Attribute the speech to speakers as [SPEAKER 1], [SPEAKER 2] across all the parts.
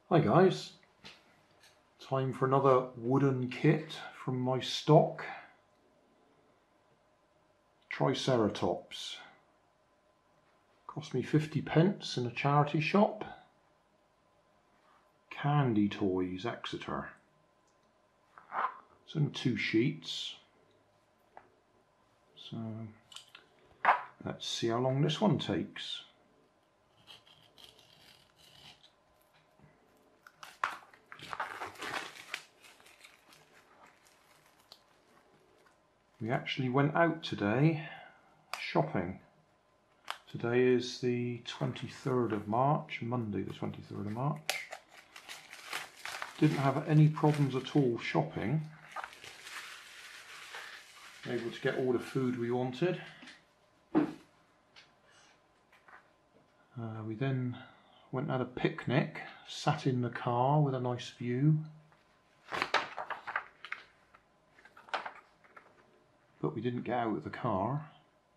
[SPEAKER 1] Hi guys, time for another wooden kit from my stock. Triceratops. Cost me 50p in a charity shop. Candy Toys, Exeter. It's only 2 sheets. So let's see how long this one takes. We actually went out today shopping. Today is the 23rd of March, Monday the 23rd of March. Didn't have any problems at all shopping. Able to get all the food we wanted. We then went and had a picnic, sat in the car with a nice view. But we didn't get out of the car.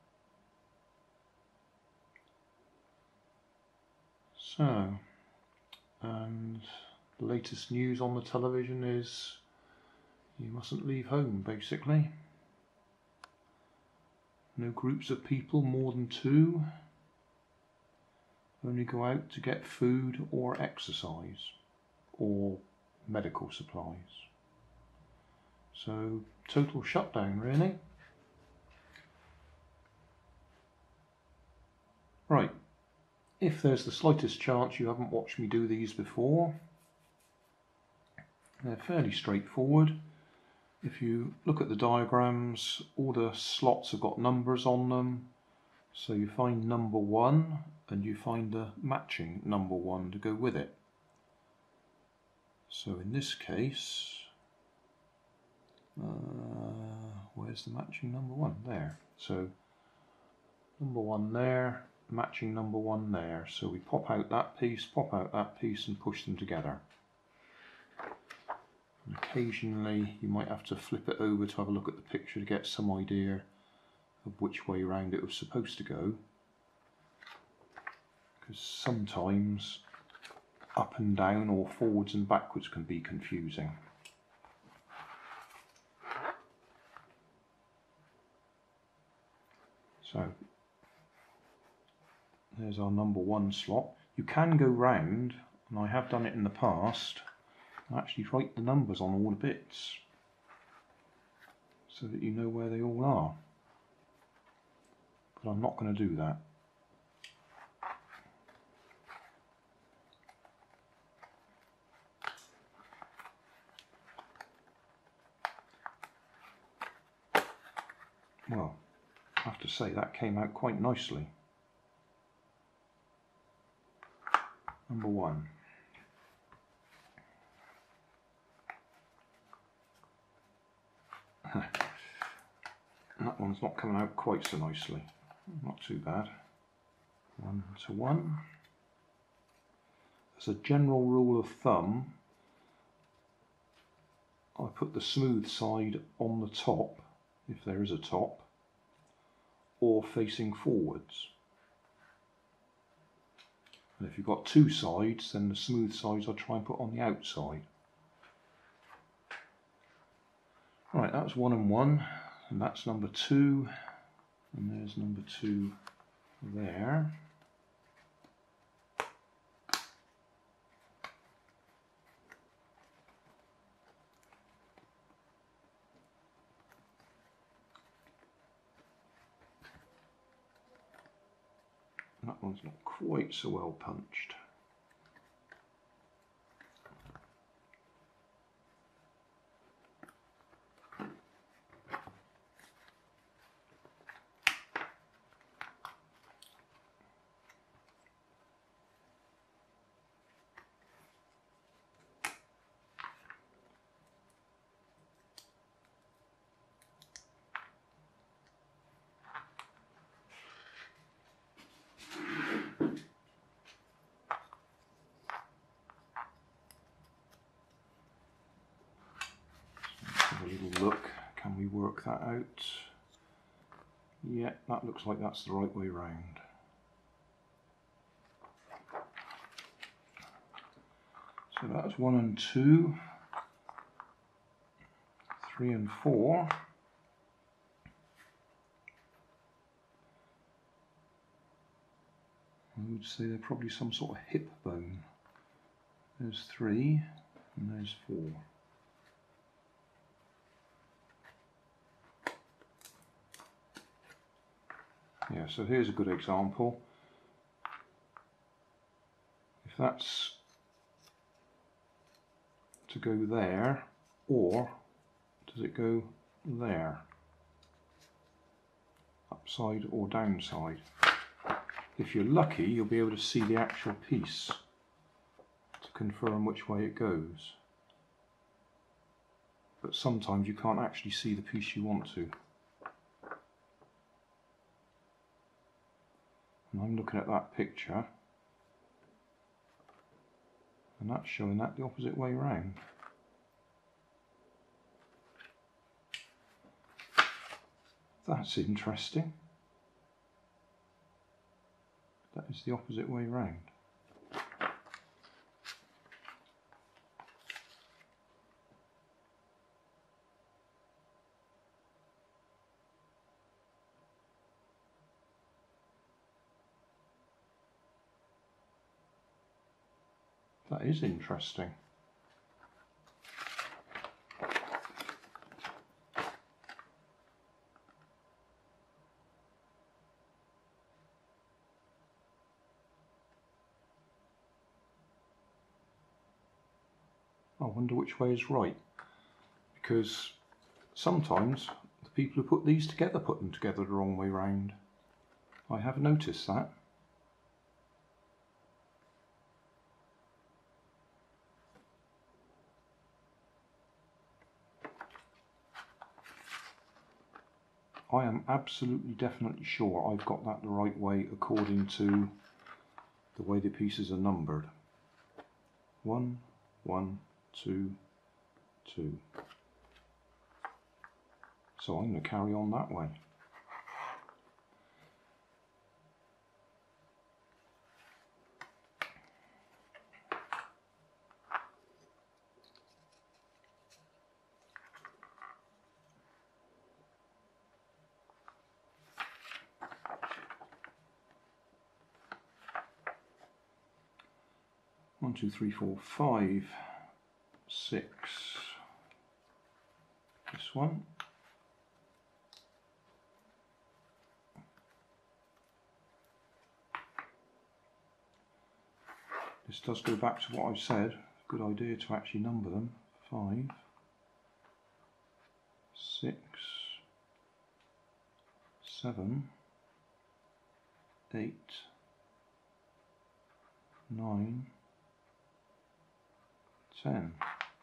[SPEAKER 1] So, and the latest news on the television is you mustn't leave home, basically. No groups of people more than 2. Only go out to get food or exercise or medical supplies. So, total shutdown, really. Right, if there's the slightest chance you haven't watched me do these before, they're fairly straightforward. If you look at the diagrams, all the slots have got numbers on them. So you find number 1 and you find the matching number 1 to go with it. So in this case, where's the matching number 1? There. So number 1 there, matching number 1 there. So we pop out that piece and push them together. And occasionally you might have to flip it over to have a look at the picture to get some idea of which way round it was supposed to go, because sometimes up and down or forwards and backwards can be confusing. So there's our number 1 slot. You can go round, and I have done it in the past, and actually write the numbers on all the bits so that you know where they all are. But I'm not going to do that. Well, I have to say that came out quite nicely. Number 1. That one's not coming out quite so nicely. Not too bad. 1 to 1. As a general rule of thumb, I put the smooth side on the top, if there is a top, or facing forwards. And if you've got 2 sides, then the smooth sides I try and put on the outside. Right, that's 1 and 1, and that's number 2, and there's number 2 there. That one's not quite so well punched. Have a little look, can we work that out? Yeah, that looks like that's the right way round. So that's 1 and 2, 3 and 4. I would say they're probably some sort of hip bone. There's 3 and there's 4. Yeah, so here's a good example. If that's to go there, or does it go there? Upside or downside? If you're lucky, you'll be able to see the actual piece to confirm which way it goes. But sometimes you can't actually see the piece you want to. And I'm looking at that picture, and that's showing that the opposite way round. That's interesting. That is the opposite way round. That is interesting. I wonder which way is right, because sometimes the people who put these together put them together the wrong way round. I have noticed that. I am absolutely definitely sure I've got that the right way according to the way the pieces are numbered. 1, 1, 2, 2. So I'm going to carry on that way. One, 2, 3, 4, 5, 6. This one. This does go back to what I said. Good idea to actually number them. 5, 6, 7, 8, 9, 10.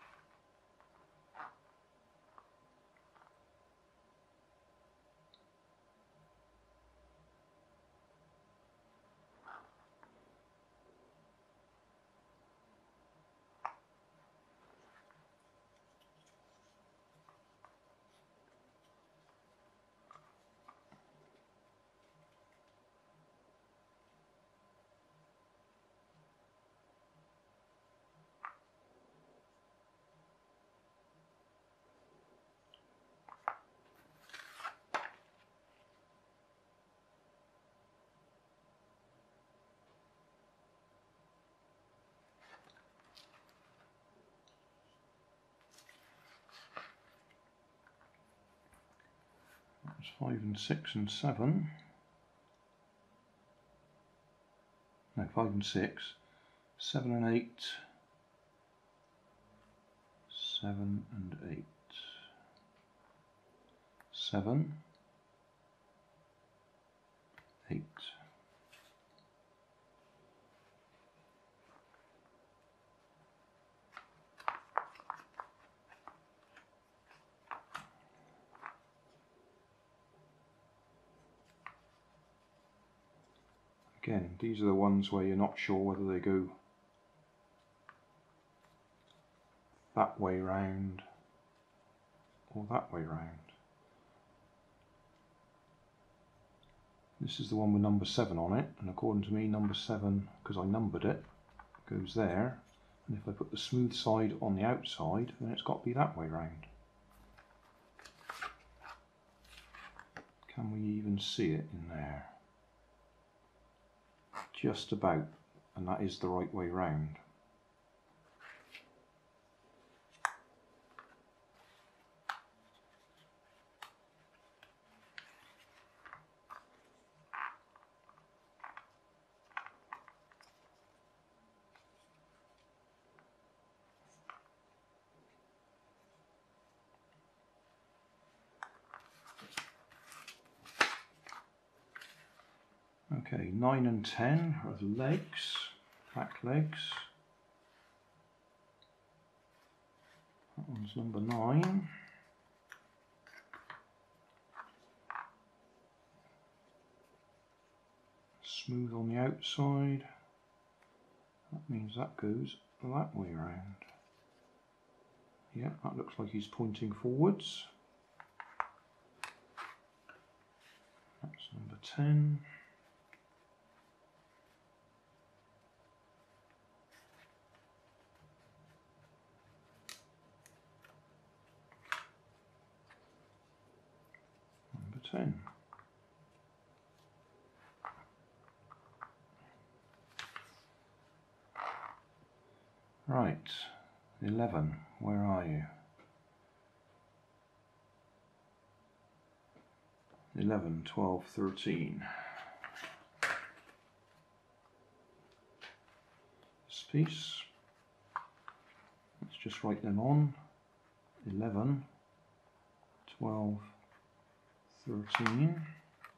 [SPEAKER 1] That's 5 and 6 and 7. No, 5 and 6. 7 and 8. 7 and 8. 7, 8. Again, these are the ones where you're not sure whether they go that way round or that way round. This is the one with number 7 on it, and according to me number 7, because I numbered it, goes there, And if I put the smooth side on the outside, then it's got to be that way round. Can we even see it in there? Just about, and that is the right way round. Okay, 9 and 10 are the legs, back legs. That one's number 9. Smooth on the outside. That means that goes that way around. Yeah, that looks like he's pointing forwards. That's number 10. Number 10. Right, 11, where are you? 11, 12, 13. This piece, let's just write them on. 11, 12, 13.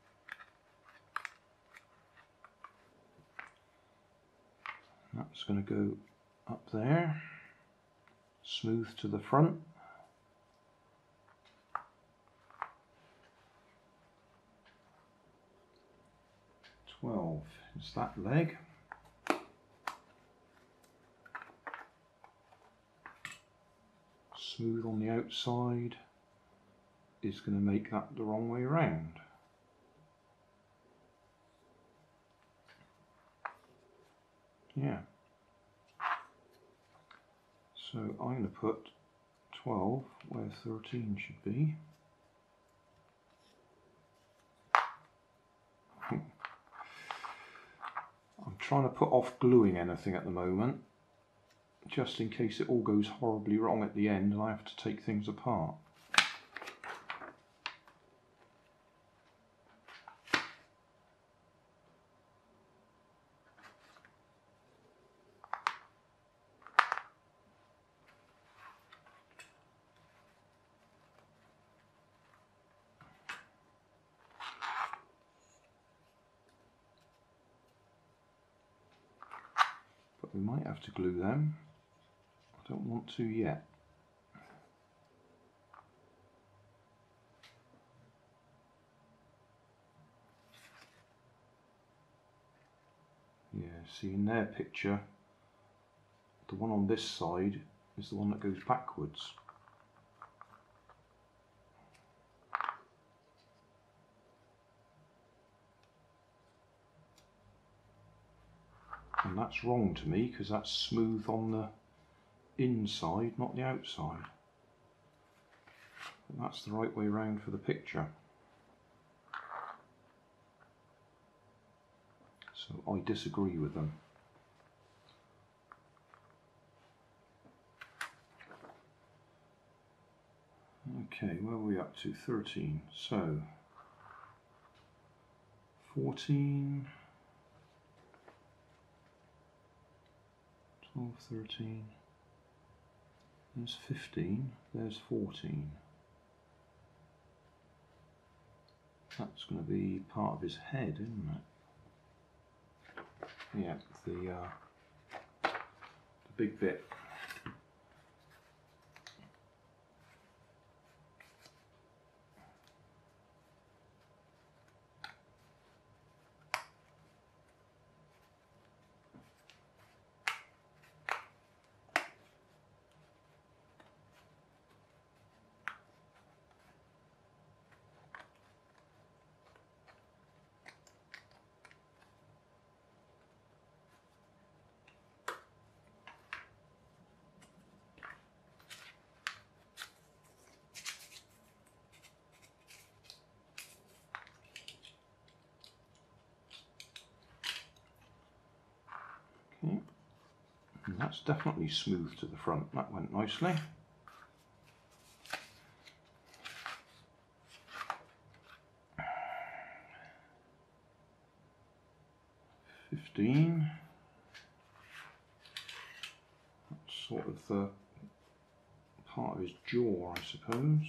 [SPEAKER 1] That's going to go up there, smooth to the front. 12 is that leg. Smooth on the outside is going to make that the wrong way around. Yeah. So I'm going to put 12 where 13 should be. I'm trying to put off gluing anything at the moment, just in case it all goes horribly wrong at the end and I have to take things apart. But we might have to glue them. I don't want to yet. Yeah, see in their picture, the one on this side is the one that goes backwards. And that's wrong to me because that's smooth on the inside, not the outside. But that's the right way round for the picture. So I disagree with them. Okay, where are we up to? 13. So 14, 12, 13. There's 15. There's 14. That's going to be part of his head, isn't it? Yeah, the big bit. Okay. And that's definitely smooth to the front. That went nicely. $15. That's sort of the part of his jaw, I suppose.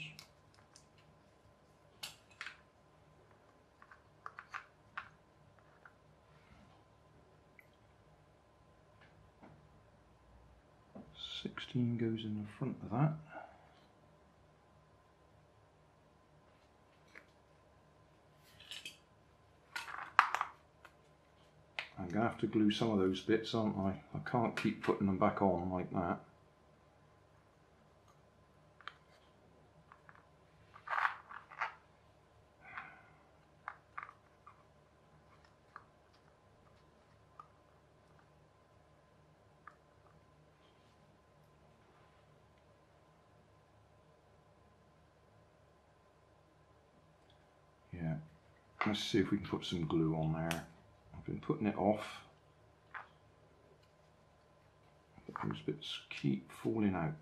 [SPEAKER 1] $16 goes in the front of that. I'm going to have to glue some of those bits, aren't I? I can't keep putting them back on like that. Yeah, let's see if we can put some glue on there. I've been putting it off, but those bits keep falling out.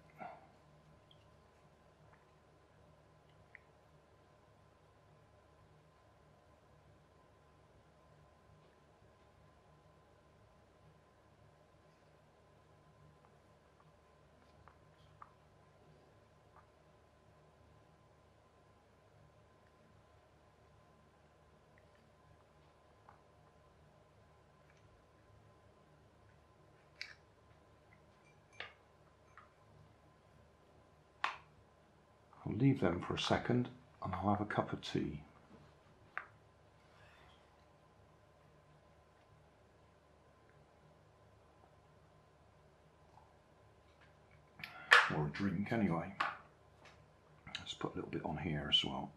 [SPEAKER 1] I'll leave them for a second and I'll have a cup of tea. Or a drink anyway. Let's put a little bit on here as well.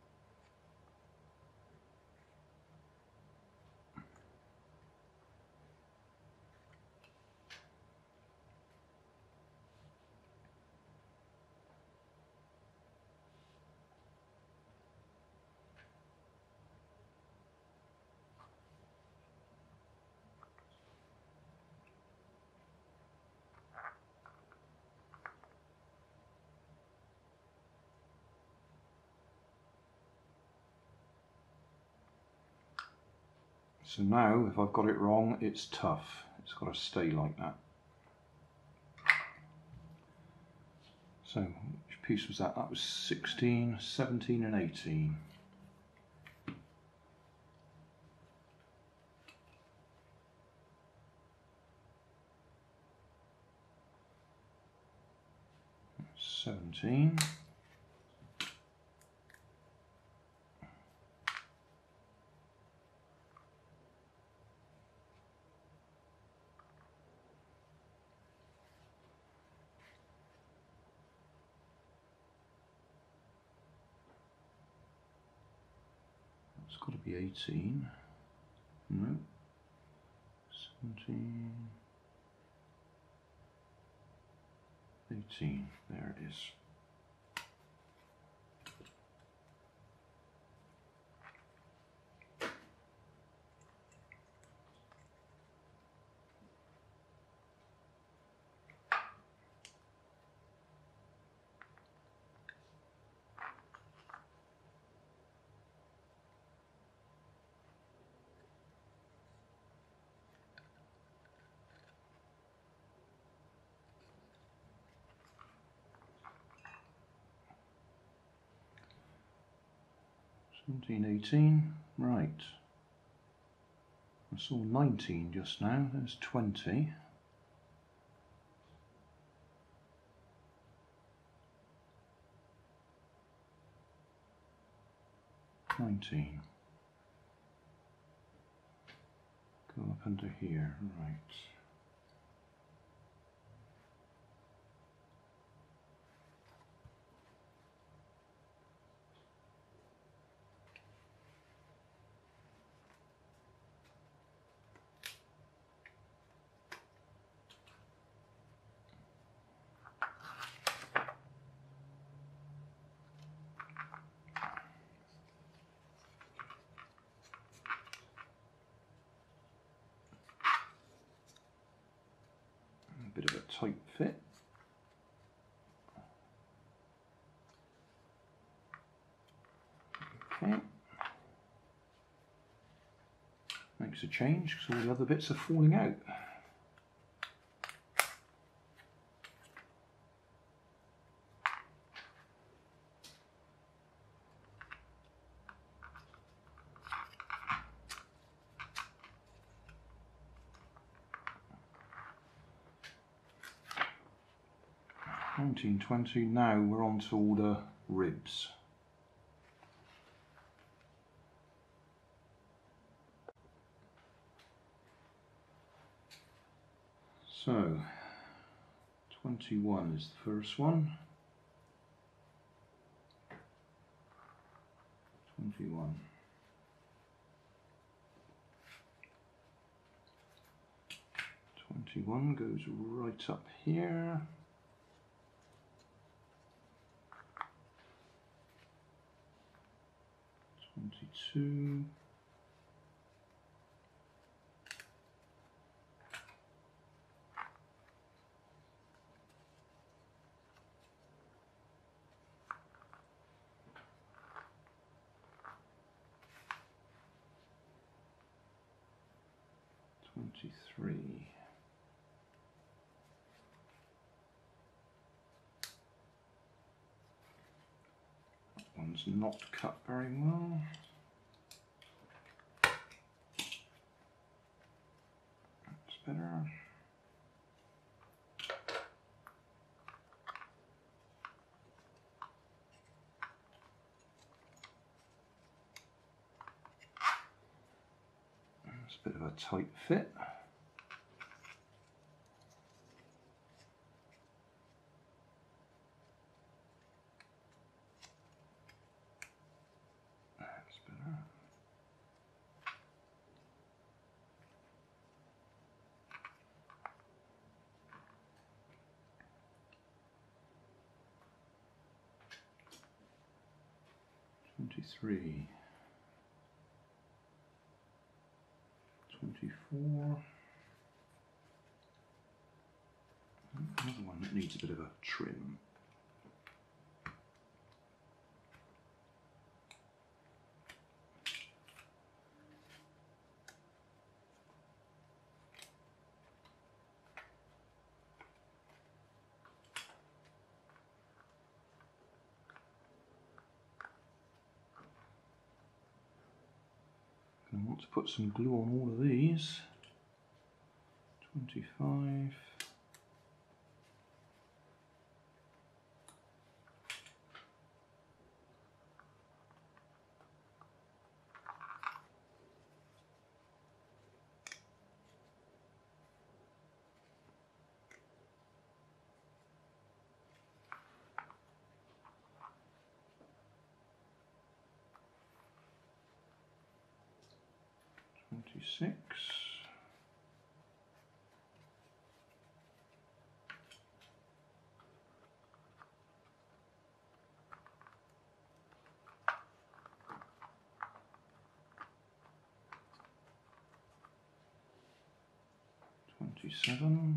[SPEAKER 1] So now, if I've got it wrong, it's tough. It's got to stay like that. So, which piece was that? That was 16, 17 and 18. That's 17. It's got to be 18. No. 17. 18. There it is. Seventeen, 18, right. I saw 19 just now, there's 20. Go up under here, right. A bit of a tight fit. Okay. Makes a change because all the other bits are falling out. $19.20. Now we're on to all the ribs. So 21 is the first one. 21. 21 goes right up here. 22. 23. That one's not cut very well. That's better. It's a bit of a tight fit. That's better. $23. 24. Another one that needs a bit of a trim. I want to put some glue on all of these. 25. 26. 27.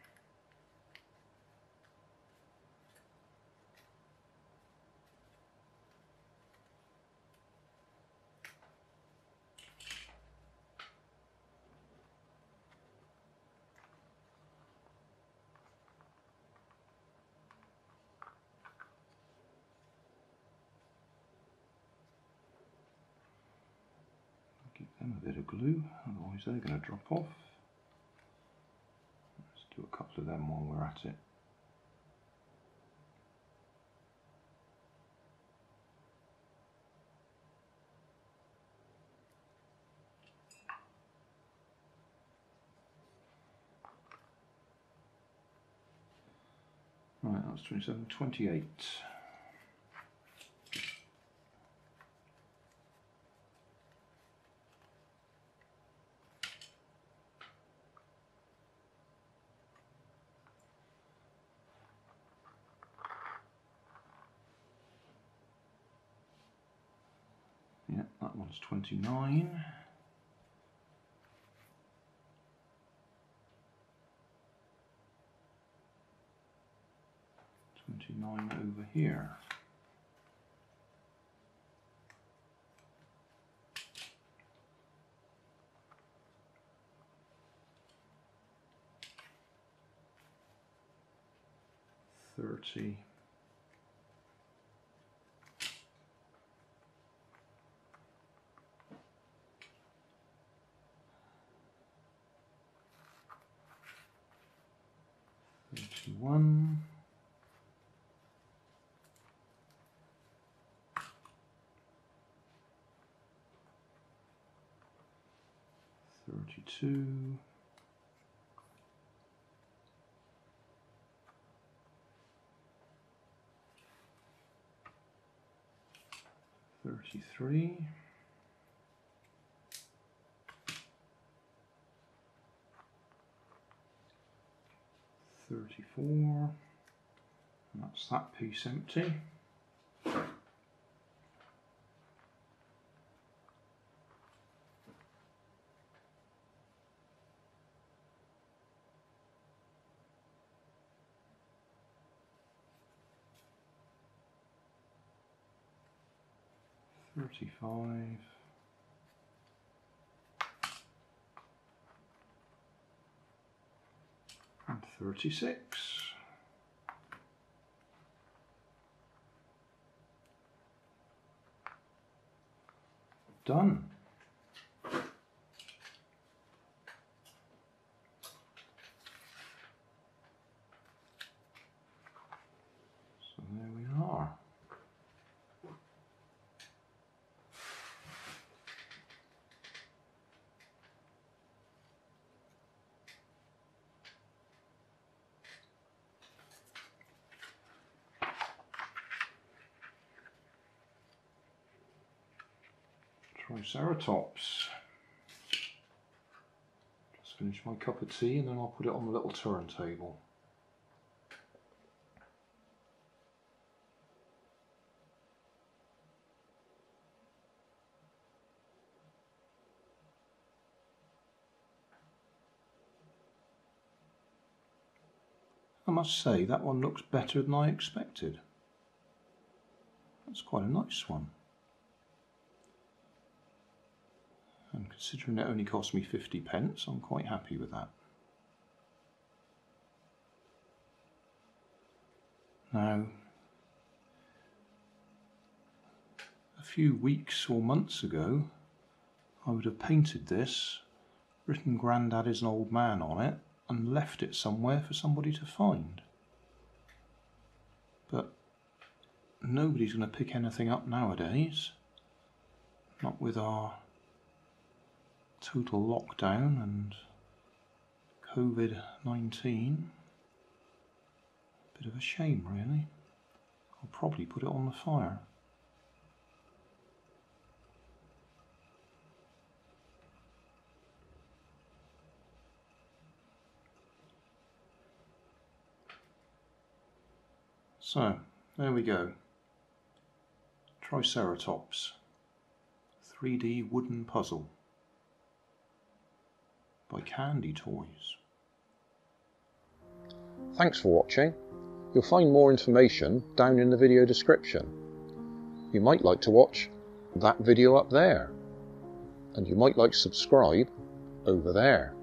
[SPEAKER 1] 'Give them a bit of glue, otherwise they're going to drop off. Let's do a couple of them while we're at it. Right, that's 27, 28. Yeah, that one's 29. 29 over here. $30. $31. $32. $33. $34. And that's that piece empty. $35. And $36. Done. So there we are. Triceratops. Just finish my cup of tea and then I'll put it on the little turntable. I must say that one looks better than I expected. That's quite a nice one. And considering it only cost me 50p, I'm quite happy with that. Now, a few weeks or months ago, I would have painted this, written "Grandad is an old man" on it, and left it somewhere for somebody to find. But nobody's going to pick anything up nowadays, not with our total lockdown and COVID-19. Bit of a shame, really. I'll probably put it on the fire. So, there we go. Triceratops 3D wooden puzzle by Candy Toys.
[SPEAKER 2] Thanks for watching. You'll find more information down in the video description. You might like to watch that video up there, and you might like to subscribe over there.